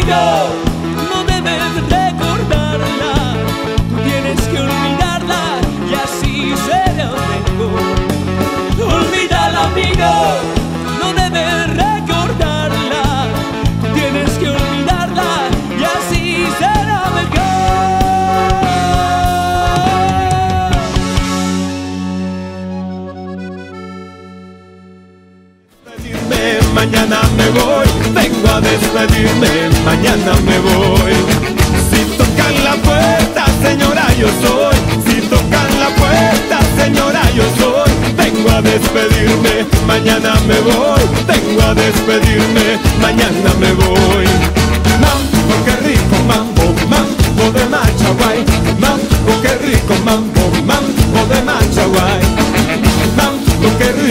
amigo, no debes recordarla. Tú tienes que olvidarla y así será mejor. Olvídala, amigo, no debes recordarla. Tú tienes que olvidarla y así será Mañana me voy, vengo a despedirme, mañana me voy. Si tocan la puerta, señora, yo soy. Si tocan la puerta, señora, yo soy. Vengo a despedirme, mañana me voy. Vengo a despedirme, mañana me voy. Mambo, qué rico, mambo, mambo de Machaguay. Mambo, qué rico, mambo, mambo de Machaguay. Mambo, qué rico.